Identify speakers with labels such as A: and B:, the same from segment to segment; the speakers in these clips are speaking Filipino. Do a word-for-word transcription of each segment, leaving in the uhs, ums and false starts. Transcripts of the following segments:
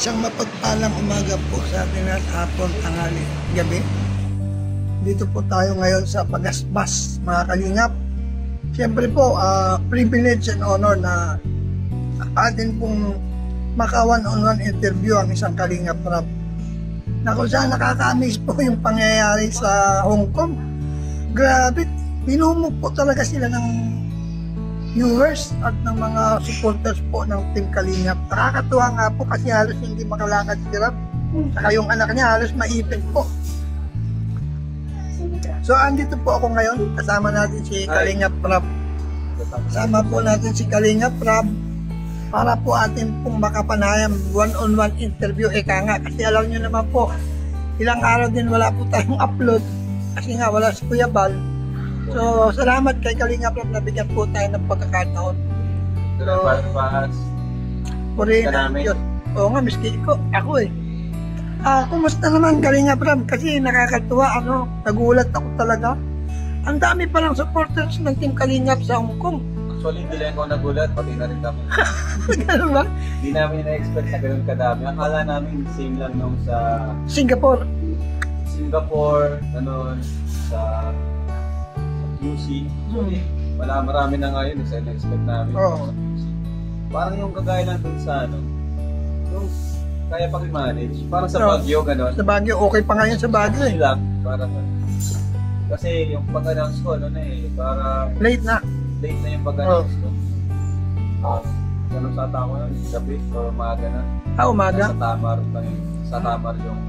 A: Isang mapagpalang umaga po sa atin at hapon, tanghali, gabi. Dito po tayo ngayon sa Pagasbas, mga kalingap. Siyempre po, uh, privilege and honor na atin pong maka-one-on-one interview ang isang kalingap rap. Na kung saan nakaka-amaze po yung pangyayari sa Hong Kong. Grabe, pinumog po talaga sila ng viewers at ng mga supporters po ng Team Kalingap. Nakakatuwa nga po kasi halos hindi makalakad si Rap. Saka yung anak niya halos maipit po. So andito po ako ngayon, kasama natin si Kalingap Rap. Kasama po natin si Kalingap Rap para po atin pong makapanayam one-on-one interview. Eka nga, kasi alam nyo naman po, ilang araw din wala po tayong upload kasi nga wala si Kuya Bal. So, salamat kay Kalingap Rap na bigyan po tayo ng pagkakataon. So, purihin Diyos. Oo nga, miski ko, ako eh. Ah, kumusta naman Kalingap Rap? Kasi nakakatuwa, ano, nagulat ako talaga. Ang dami palang supporters ng Team Kalingap sa Hong Kong.
B: Actually, hindi lang ako nagulat, pati na rin kami.
A: Gano'n ba?
B: Hindi namin na-expect na gano'n kadami. Akala namin same lang nung sa
A: Singapore.
B: Singapore, gano'n, sa U C. Actually, wala, marami na nga yun, isa na-expect namin.
A: Oo.
B: Parang yung kagaya lang dun sa ano, yung kaya pang i-manage. Parang sa
A: Oo.
B: Baguio, gano'n.
A: Sa Baguio, okay pa nga yan sa Baguio eh.
B: Lang, parang kasi yung pag-announce ko, ano na eh, parang
A: Late na.
B: late na yung pag-announce ko. Ah, ganun sa tao na, gabi o umaga na.
A: Ah, umaga?
B: Sa Tamar, sa Tamar yung.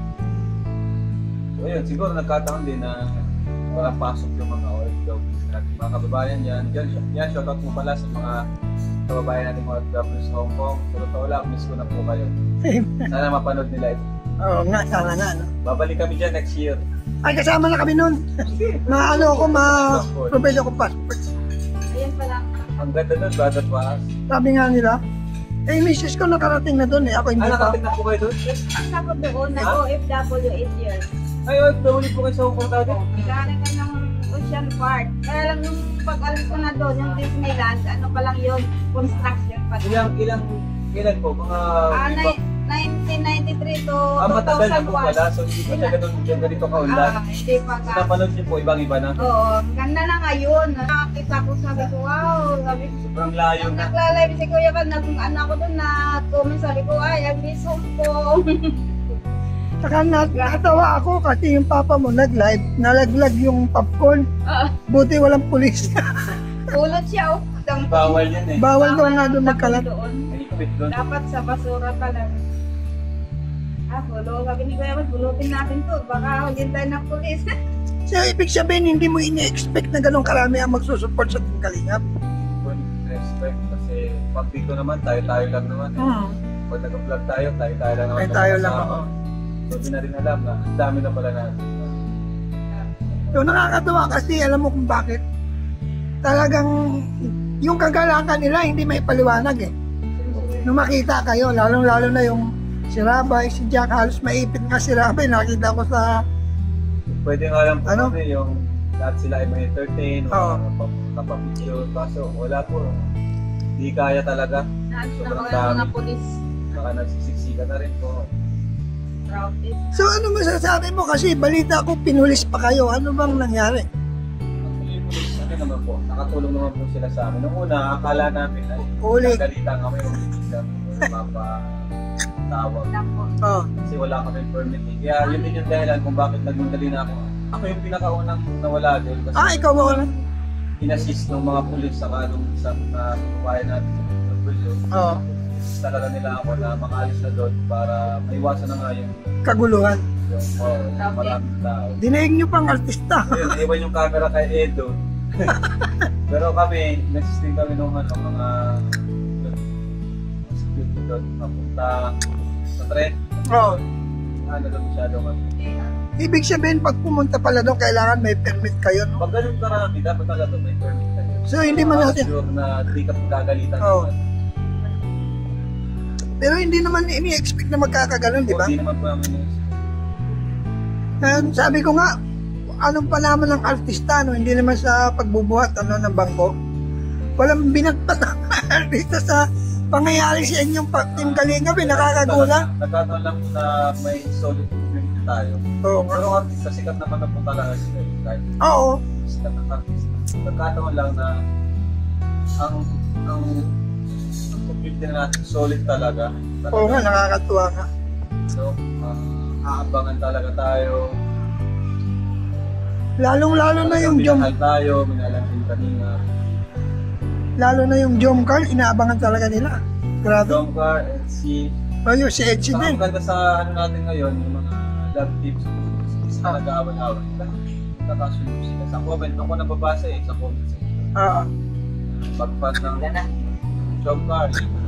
B: So yun, siguro nagkataon din na walang pasok yung mga O F W natin, mga kababayan yan. Yan, yan shoutout mo pala sa mga kababayan natin mga O F W sa Hong Kong. Pero ito wala, miss ko na po kayo. Sana mapanood nila ito.
A: Oo nga, sana nga. No?
B: Babalik kami dyan next year.
A: Ay, kasama na kami nun. Ma ano ako, ma-provide ako passport.
C: Ayan pala.
B: Ang ganda nun, Brother Paas.
A: Sabi nga nila, eh, misis ko nakarating na doon eh. Ako hindi
B: Ah,
A: pa.
B: nakapit na po kayo doon?
C: Ako doon, nag-O F W eight years.
B: Ay, O F W po kayo sa Hong Kong dati?
C: Nagkaroon ka ng Ocean Park. Kaya lang yung pag-alis ko na doon, yung Disneyland, ano pa lang yun, construction pa.
B: Ilang, ilang, ilan po? Mga...
C: Ah, nineteen ninety-three to
B: Ah, matagal na po
C: two thousand one.
B: pala. So, hindi pa siya ganun, ganito kaunlad.
C: Ah, hindi pa
B: So,
C: ka.
B: napanood niyo po, ibang-iba na.
C: Oo, ganda na ngayon. Nakakita ko, sabi ko, wow. Sabi ko,
B: Sobrang layo
C: nung
B: na.
C: nagla-live si Kuya Kan, nag ano ako doon na comment, sabi ko, ay, ang miss Hong Kong.
A: Saka nat natawa ako kasi yung papa mo nag-live, nalaglag yung popcorn.
C: Ah,
A: Buti walang pulis.
C: Ulot siya, oh. Dang-
B: Bawal yan eh.
A: Bawal daw nga doon magkalat.
C: doon.
B: May ipit doon.
C: Dapat sa basura pa lang. Ah, bulo. Sabi ni Kuya Kan, bulutin natin to. Baka huwagin tayo ng pulis.
A: So, ibig sabihin, hindi mo ini-expect na ganun karami ang magsusupport sa Team Kalingap.
B: Respect kasi pag dito naman, tayo-tayo lang naman eh.
A: Hmm.
B: Pag nag-vlog tayo, tayo-tayo lang naman.
A: Tayo tayo lang
B: kasama.
A: ako.
B: So, di na rin alam na ang dami na pala natin.
A: So, nakakatawa kasi alam mo kung bakit. Talagang yung kagalakan nila hindi may paliwanag eh. Nung makita kayo, lalong-lalo na yung si Rabay, si Jack, halos maipit nga si Rabay. Nakita ko sa...
B: Pwede nga lang po
A: Ano?
B: ano? yung lahat sila ay may entertain o
A: Oo.
B: kapapicture. Kaso wala po. Hindi kaya talaga. Sobrang
C: Sobrang
B: dami.
C: mga pulis.
B: Baka nagsisiksika na rin po.
C: Crowded.
A: So, ano masasabi mo? Kasi balita ko, pinulis pa kayo. Ano bang nangyari?
B: Actually, police, ano naman po, nakatulong naman po sila sa amin. Noong una, akala namin ay
A: Uli.
B: nagalitan kami o hindi kami mapatawag.
C: Lang po.
A: Oh.
B: Kasi wala kami permit. eh. Kaya yun din yung dahilan kung bakit nagmundali na ako. Ako yung pinakaunang nawala din. Kasi
A: Ah, ikaw mo na?
B: in-assist ng mga pulis sa kanong sa uh, kababayan natin sa mga pulis.
A: Oo.
B: Talaga nila ako na makaalis na doon para maiwasan na nga yung,
A: Kaguluhan.
B: yung oh, maraming tao.
A: Dinaig nyo pang artista.
B: Ayun, iwan yung camera kay Edo. Pero kami, nagsisting kami nung ano, mga yun, security doon, mapunta sa trend.
A: Oo.
B: Ano doon masyado kami.
A: Ibig sabihin, pag pumunta pala doon, kailangan may permit kayo, no?
B: Pag ganun karami, dapat talaga may permit kayo.
A: So, hindi man
B: Para
A: natin...
B: sure na hindi ka gagalitan.
A: Oo.
B: naman.
A: Pero hindi naman ini-expect na magkakaganon, di ba?
B: Hindi naman po namin yun.
A: And sabi ko nga, anong pa naman ng artista, no? Hindi naman sa pagbubuhat ano, ng bangko. Walang binagpat ang artista sa pangyayari sa inyong pa- Team Kalingap, eh, nakakagulat.
B: Nagkataon lang po na may solid community tayo.
A: Oo nga.
B: Pero artist sa sikat naman na po talaga sila. eh, Kahit
A: Oo.
B: sikat ng artist. Nagkataon lang na ang ang ang community na natin solid talaga. talaga.
A: Oo nga, nakakatuwa nga.
B: So, uh, aabangan talaga tayo.
A: Lalong-lalo na yung Jom,
B: Minahal tayo, minalang din kanina.
A: lalo na yung Jomcar, inaabangan talaga nila. Grabe.
B: Jomcar, L C.
A: O yung si Edgy
B: Saka
A: din.
B: maganda sa ano natin ngayon, yung mga love tips, sa nag-aawan-awan. Nagkakasunod sila. Sa comment, ako nababasa eh, sa comment.
A: Ah,
B: Pagpas ng Jomcar,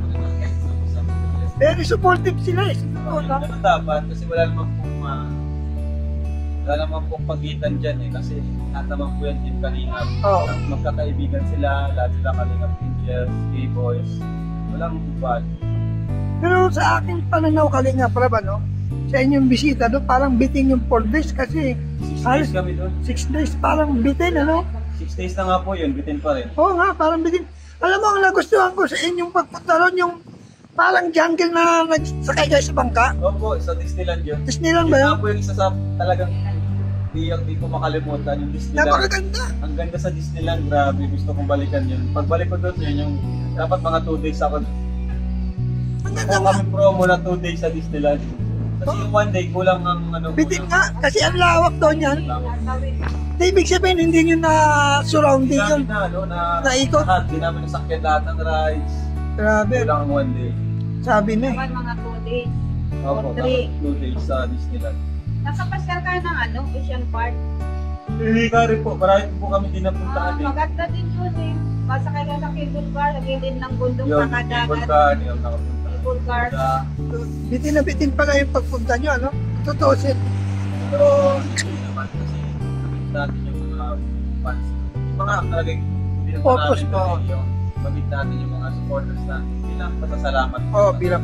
A: very supportive sila eh. Oo,
B: ano dapat, kasi wala naman pong uh, wala naman pong pagitan dyan eh, kasi lahat naman po yan Team Kalingap.
A: Oo.
B: Magkakaibigan sila, lahat sila Kalingap Angels, K-Boys, walang bad.
A: Pero sa aking pananaw Kalingap, Rab, ano, sa inyong bisita doon, parang bitin yung four days kasi
B: Six
A: halos
B: days kami doon.
A: six days parang bitin, ano?
B: Six days na nga po yun, bitin pa rin.
A: Oo nga, parang bitin. Alam mo, ang nagustuhan ko sa inyong pagpunta doon, yung parang jungle na nagsakay kayo sa bangka.
B: Opo, sa Disneyland yun.
A: Disneyland
B: Yun
A: ba yun?
B: nga po yung isa sa talagang di, di ko makalimutan yung Disneyland.
A: Napakaganda.
B: Ang ganda sa Disneyland, grabe, gusto kong balikan yun. Pagbalik ko doon, yun yung dapat mga two days ako.
A: Ang ganda
B: Kung
A: nga.
B: kami promo na two days sa Disneyland. Kasi yung one day, kulang ang ano.
A: Bitin
B: kulang-
A: nga, kasi ang lawak doon yan. Di ibig sabihin, hindi nyo na surrounding
B: Hindi
A: yun.
B: namin na, ano, na,
A: Naikot.
B: lahat, di namin nasakyan lahat ng rides.
A: Grabe,
B: Kulang ang one day.
A: sabi na eh.
C: Naman mga two days.
B: Opo,
C: Or three.
B: tapos two days sa Disneyland.
C: Nakapasyal ka ng ano, Ocean Park.
B: Hindi ka rin po, marami po kami din
C: Ah,
B: napuntaan eh.
C: maganda din yun eh. Basta kayo sa cable car, lagay din ng bundok
B: Yun,
C: sa
B: cable
C: kadagat.
B: car, yun, nakapunta.
C: Cable car.
B: Sa-
A: Bitin na bitin pala yung pagpunta nyo, ano? Totoo sin.
B: Pero, hindi naman kasi natin yung mga fans. Yung mga talagang hindi naman
A: Focus
B: natin
A: mo.
B: kasi yung mamit natin yung mga supporters natin. Bilang pasasalamat.
A: Oo, oh, bilang.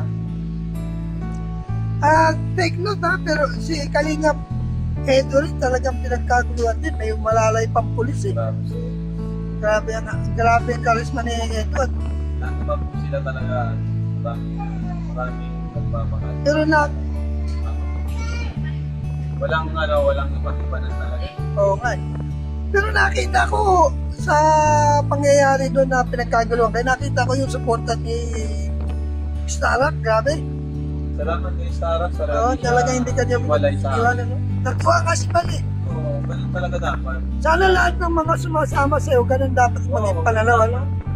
A: Ah, take note ha, pero si Kalingap Edo rin talagang pinagkaguluhan din. May malalay pang pulis eh.
B: Grabe. So,
A: Grabe ang, grabe ang karisma ni Edo.
B: lahat naman po sila talaga. Maraming, maraming nagmamahal.
A: Pero na,
B: Walang ano, walang iba-iba na talaga.
A: oo nga eh. Pero nakita ko sa pangyayari doon na pinagkaguluhan, kaya nakita ko yung suporta ni Starak, grabe.
B: Salamat kay Sarah. Salamat
A: Oo, talaga hindi ka niya
B: walay sa akin.
A: iwanan. No? Natuwa kasi pala eh.
B: Oo, ganun talaga dapat.
A: Sana lahat ng mga sumasama sa'yo, ganun dapat maging
B: Oo.
A: pananaw, ano?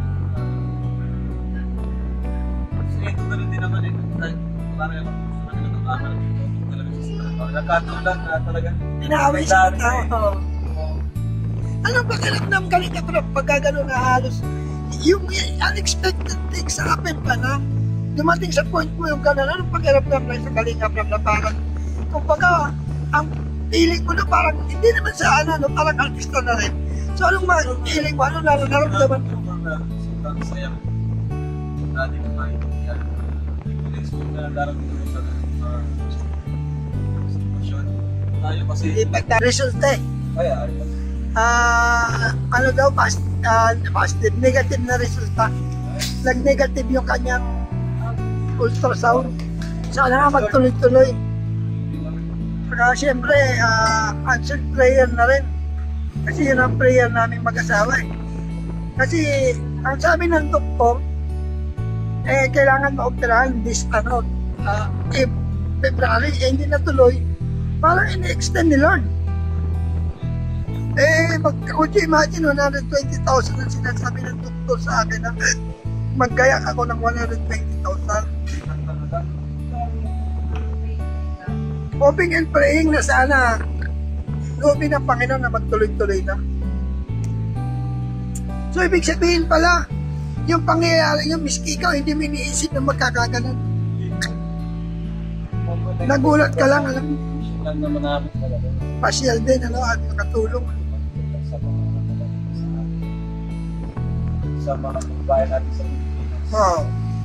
B: Kasi ito ganun din naman eh. Kahit marami naman gusto na nila ng camera dito. Talaga si Sarah. Nagkataon lang na talaga.
A: Inaaway
B: may
A: siya.
B: dami eh.
A: Oo. Anong pakiramdam galing ka bro pag gano'n na halos yung unexpected things happen pa na dumating sa point mo yung gano'n, anong pakiramdam na sa Kalingap na parang kumbaga ang feeling ko na parang hindi naman sa ano, no, parang artista na rin. So anong ma- feeling mo, ano na naramdaman mo?
B: Sobrang saya. Dati ko maintindihan. Expect na darating ko sa mga sitwasyon. Tayo kasi
A: Impact na result eh.
B: ay ayos.
A: Ah, ano daw, past, ah, positive, negative na resulta. Nag-negative yung kanyang ultrasound. Sana nga magtuloy-tuloy. Saka siyempre, uh, answered prayer na rin. Kasi yun ang prayer namin mag-asawa eh. Kasi ang sabi ng doktor, eh, kailangan ma-operahan this, ano, uh, eh, February, eh, hindi natuloy. Parang in-extend ni Lord. Eh, mag, would you imagine, one hundred twenty thousand ang sinasabi ng doktor sa akin na maggayak ako ng one hundred twenty thousand. Hoping and praying na sana loobin ng Panginoon na magtuloy-tuloy na. So, ibig sabihin pala, yung pangyayari yung miski ikaw, hindi mo iniisip na magkakaganan. Nagulat ka lang, alam,
B: lang naman namin talaga.
A: pasyal din, ano, at makatulong.
B: Sa mga sa mga bayan natin sa Pilipinas.
A: Oo.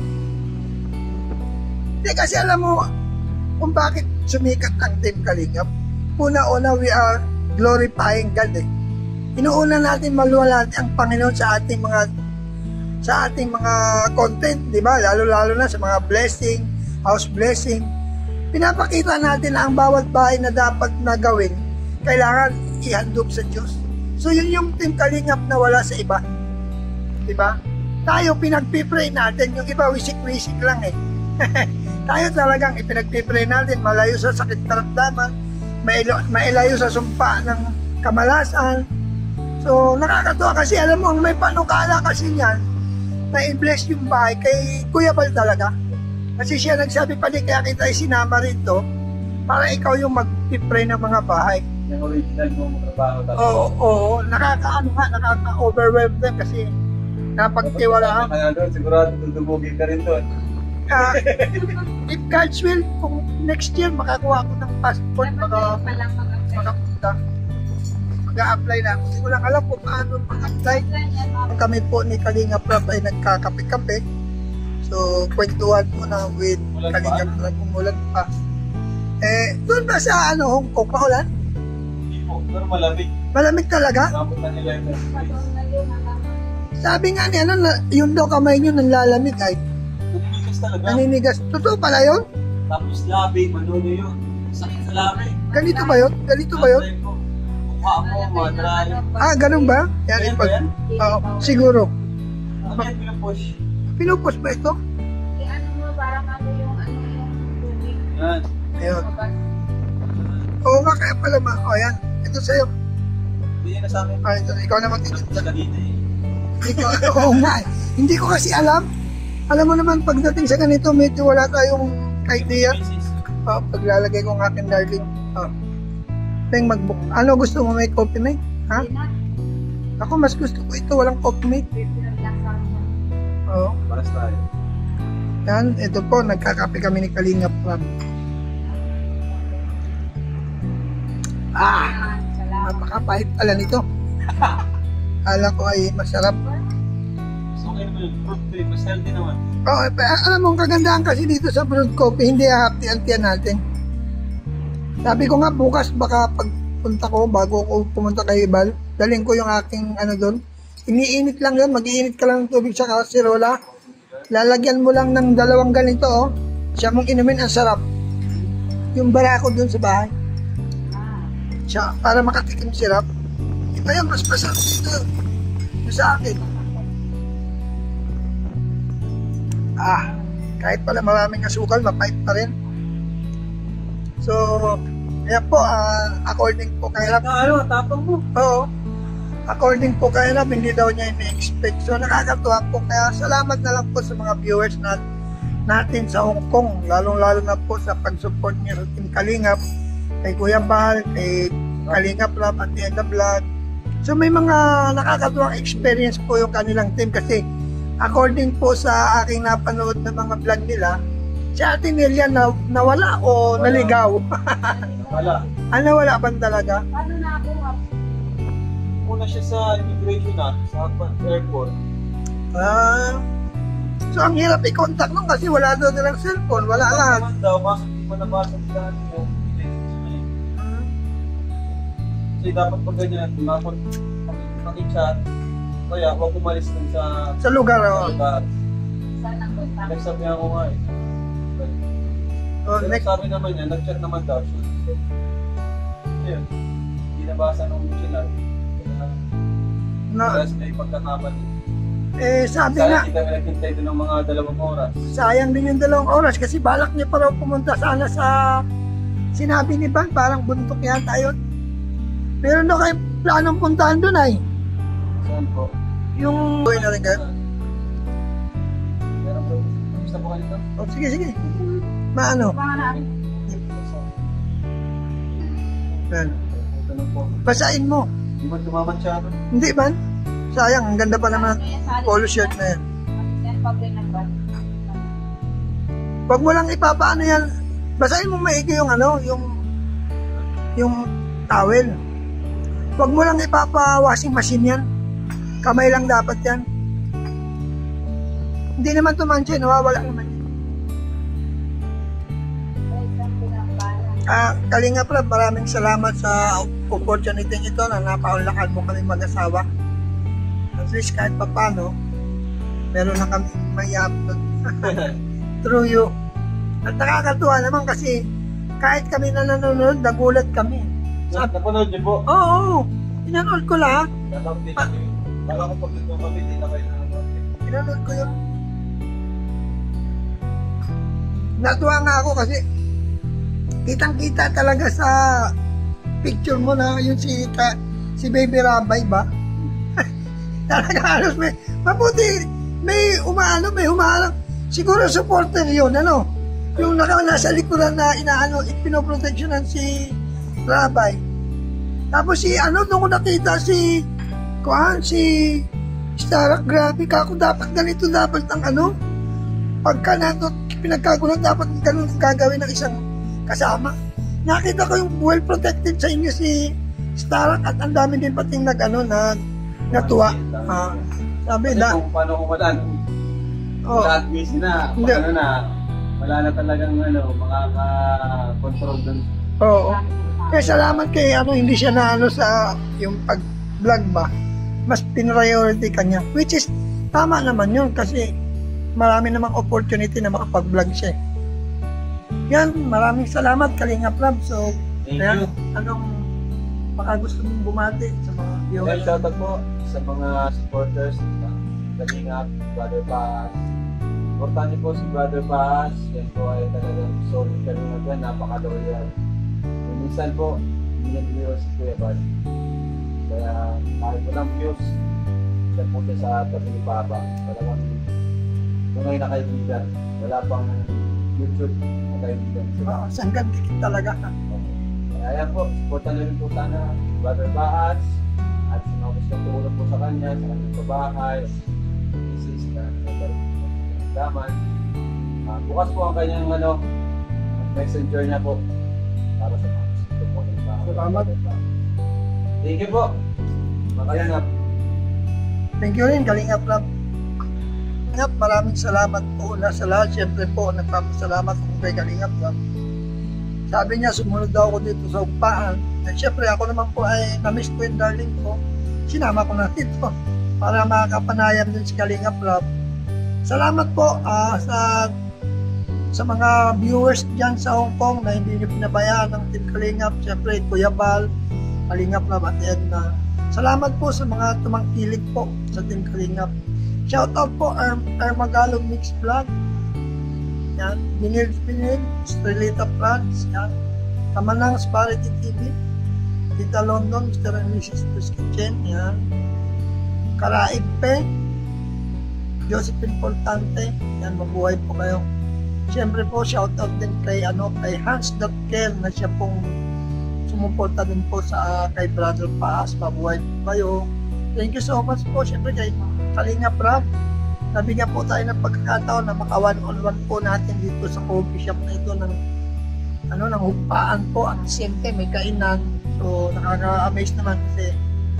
A: Hindi kasi alam mo kung bakit sumikat ang Team Kalingap. Una-una, we are glorifying God eh. Inuuna natin maluwalhati ang Panginoon sa ating mga sa ating mga content, di ba? Lalo-lalo na sa mga blessing, house blessing. Pinapakita natin na ang bawat bahay na dapat na gawin, kailangan ihandog sa Diyos. So yun yung Team Kalingap na wala sa iba. Di ba? Tayo pinagpipray natin, yung iba wisik-wisik lang eh. Tayo talagang ipinagpipray natin, malayo sa sakit karamdaman, mailayo sa sumpa ng kamalasan. So nakakatuwa kasi alam mo, may panukala kasi niyan na i-bless yung bahay kay Kuya Bal talaga. Kasi siya nagsabi pa din, kaya kita isinama rito para ikaw yung mag-pray ng mga bahay.
B: Yung original mo trabaho talaga.
A: Oo, oo, nakaka-ano nga, nakaka-overwhelm din kasi napagtiwalaan.
B: Kaya doon, sigurado dudubugin ka rin doon.
A: Uh, if God's will, kung next year makakuha ako ng passport, maka, makapunta. Mag-a-apply na. Hindi ko lang alam kung paano mag-apply. Kami po ni Kalingap Rap ay nagkakape-kape. So, kwentuhan po na with Kalingap Rap umulan pa. Eh, doon ba sa ano, Hong Kong, paulan?
B: Hindi po, pero malamig.
A: Malamig talaga?
B: Nakapot na nila yung
A: sabi nga ni ano, yun daw kamay nyo nanlalamig ay.
B: naninigas talaga.
A: Naninigas. Totoo pala yun?
B: Tapos labi, manuno yun. Sakit sa labi.
A: Ganito ba yun? Ganito ba yun?
B: Mukha mo, madry.
A: Ah, ganun ba? Yan,
B: Ganyan
A: ipag...
B: ba yan?
A: Oo, siguro.
B: Ano yan pinupush?
A: Pinupos ba ito?
C: Eh, ano mo, parang ano yung, ano yung tubig.
B: Yan.
A: Ayun. Oo nga, kaya pala ma. O, yan. Ito sa'yo.
B: Hindi yan na sa akin.
A: Ah, ito. Ikaw naman titignan.
B: Kanina eh.
A: Hindi ko, oo nga. eh. Hindi ko kasi alam. Alam mo naman, pagdating sa ganito, medyo wala tayong idea. Oh, paglalagay ko ng aking darling. Oh. Teng magbook. Ano gusto mo, may coffee mate? Ha? Ako mas gusto ko ito, walang coffee mate. Oo.
B: Paras tayo.
A: Yan, ito po, nagkakape kami ni Kalingap Rap. Ah! Napakapahit pala nito. Alam ko ay masarap.
B: So, okay naman yun. Fruit tree. Mas healthy naman.
A: Oh, alam mo, ang kagandahan kasi dito sa brewed coffee, hindi hahapti-haltian natin. Sabi ko nga bukas baka pagpunta ko bago ko pumunta kay Ibal, daling ko yung aking ano doon. Iniinit lang yun, mag-iinit ka lang ng tubig sa kasirola. Lalagyan mo lang ng dalawang ganito, oh. Siya mong inumin, ang sarap. Yung barako doon sa bahay. Siya, para makatikim sirap. Iba yan, mas masarap dito. Yung sa akin. Ah, kahit pala maraming asukal, mapait pa rin. So, kaya po, uh, according po kay Rap,
B: Ano, tapang mo.
A: oo, according po kay Rap, hindi daw niya ini-expect. So, nakakatuwa po. Kaya salamat na lang po sa mga viewers nat natin sa Hong Kong, lalong-lalo na po sa pag-support niya sa Team Kalingap, kay Kuya Bal, kay Kalingap Rap at the end of vlog. So, may mga nakakatuwang experience po yung kanilang team kasi according po sa aking napanood na mga vlog nila, si Ate Nelia na, nawala o
B: Wala.
A: naligaw?
B: Wala.
A: Ah, nawala ba talaga?
C: Paano na ako?
B: Una siya sa immigration na, sa airport.
A: Ah, so ang hirap i-contact nung kasi wala daw nilang cellphone, wala lahat.
B: Naman daw, kasi hindi pa nabasa nila yung relationship. Kasi dapat pag ganyan, dapat makichat. Kaya huwag umalis dun sa
A: Sa lugar,
B: sa
A: oh.
B: lugar.
C: Saan ang kontak?
B: Nagsabihan ko nga eh.
A: Oh,
B: Pero
A: next,
B: sabi naman niya, nag-chat naman daw siya. Ayun, hindi nabasa nung sila.
A: na,
B: Tapos may pagkakamali.
A: eh sabi
B: Sana
A: nga,
B: hindi kami naghintay doon ng mga dalawang oras.
A: sayang din yung dalawang oras kasi balak niya pa raw pumunta sana sa sinabi ni Van, parang buntok yata yun. Meron daw kayo planong puntahan doon ay
B: Saan po?
A: yung buhay na rin kayo.
B: Meron po. Kamusta po kayo dito?
A: Oh, sige, sige. Maano?
C: Pangalan.
A: Yan.
B: Tanong po.
A: Basain mo.
B: Hindi man tumamansyado.
A: Hindi man? Sayang, ang ganda pa naman ng polo shirt na yan.
C: Yan pag nagbat.
A: Huwag mo lang ipapaano yan. Basahin mo maigi yung ano, yung yung towel. Huwag mo lang ipapa-washing machine yan. Kamay lang dapat yan. Hindi naman tumansya, nawawala naman yan. Ah, Kalinga Prab, maraming salamat sa opportunity ito na napaunlakan mo kami mag-asawa. At least kahit pa paano, meron na kami may upload. Through you. At nakakatuwa naman kasi kahit kami na nanonood, nagulat kami.
B: Sabi, napanood niyo po?
A: Oo, oo. Pinanood ko lahat.
B: Nakakapit din kami. Baka ko pag dito kami, di na kayo nanonood.
A: Pinanood ko yun. Natuwa nga ako kasi kitang-kita talaga sa picture mo na yun si ta, si Baby Rabay ba? Talaga halos may mabuti may umaano, may humaharang. Siguro supporter yun, ano? Yung naka nasa likuran na inaano, pinoproteksyonan si Rabay. Tapos si ano, nung ko nakita si kuhan, si Starak, grabe ka ako, dapat ganito dapat ang ano, pagka nato pinagkagulan dapat ganun ang gagawin ng isang kasama. Nakita ko yung well protected sa inyo si Starak at ang dami din pating nag ano, na natuwa. Ah, sabi
B: Kasi
A: na,
B: kung paano kumalan,
A: oh,
B: lahat busy na,
A: Hindi.
B: ano na, wala na talagang ano, makaka-control dun.
A: oo. Kaya salamat kay ano, hindi siya na ano sa yung pag-vlog ba. Mas pinriority kanya. Which is, tama naman yun kasi marami namang opportunity na makapag-vlog siya. Yan, maraming salamat Kalinga Prab. So,
B: Thank
A: kaya,
B: you.
A: anong baka gusto mong bumati sa mga
B: Well,
A: viewers?
B: shoutout po sa mga supporters ng Kalingap, Brother Paz. Importante po si Brother Paz. Yan po ay talagang solid Kalingap yan, napaka-loyal. Minsan po, hindi niya biniwas si Kuya Bal. Kaya kahit walang views, yan po siya sa tabi ni Papa. Talagang tunay na kaibigan. Wala pang YouTube na kaibigan sila.
A: Oh, sanggan dikit talaga.
B: Kaya yan po, supportan niyo rin po sana Brother Paz. At sa mga gusto tulong po sa kanya, sa kanyang pabahay, thesis na nagdaman. Uh, bukas po ang kanyang ano, messenger niya po para sa mga gusto po ng tao.
A: Salamat.
B: Thank you po. Makalingap.
A: Thank you rin, Kalinga Prab. Kalingap, maraming salamat po na sa lahat. Siyempre po, nagpapasalamat po kay Kalinga Prab. Sabi niya, sumunod daw ako dito sa umpaan. At siyempre, ako naman po ay na-miss ko yung darling ko. Sinama ko na dito para makakapanayam din si Kalinga Prab. Salamat po ah, sa sa mga viewers dyan sa Hong Kong na hindi niyo pinabayaan ng Team Kalingap. Siyempre, Kuya Bal, Kalinga Prab at Edna. Salamat po sa mga tumangkilik po sa Team Kalingap. Shoutout po Erm Ermagalog Mix Vlog. Yan, Binil Binil, Strelita Vlogs, yan. Kamanang Sparity T V, Tita London, Mister and Missus Tu's Kitchen, yan. Karaib Pe, Josephine Portante, yan, mabuhay po kayo. Siyempre po, shoutout din kay, ano, kay Hans.Kel na siya pong sumuporta din po sa kay Brother Paas, mabuhay po kayo. Thank you so much po, siyempre kay Kalinga Prab. Nabigyan po tayo ng pagkakataon na maka-one-on-one po natin dito sa coffee shop na ito ng ano, ng hupaan po at siyempre may kainan. So nakaka-amaze naman kasi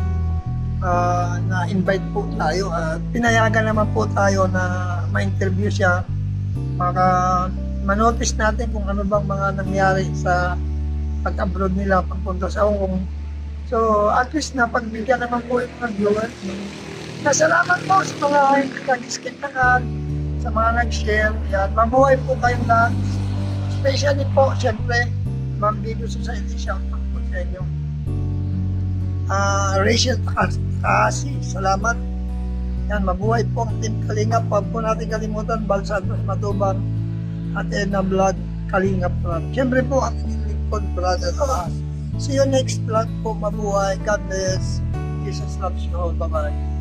A: uh, na-invite po tayo at pinayagan naman po tayo na ma-interview siya, maka manotice natin kung ano bang mga nangyari sa pag-abroad nila pagpunta sa Hong Kong. So at least napagbigyan naman po ito ng viewers. Nasalamat po sa mga nag-skip na kan, sa mga nag-share. Yan, mabuhay po kayong lahat. Especially po, siyempre, Ma'am Video Society, shout out po sa inyo. Uh, Rachel Takasi, salamat. Yan, mabuhay po ang Team Kalingap. Huwag po natin kalimutan, Bal Santos Matubang at Edna Vlog Kalingap Vlog. Siyempre po, ang inyong lingkod, Brother Paas. See you next vlog po, mabuhay. God bless. Jesus loves you all. Bye-bye.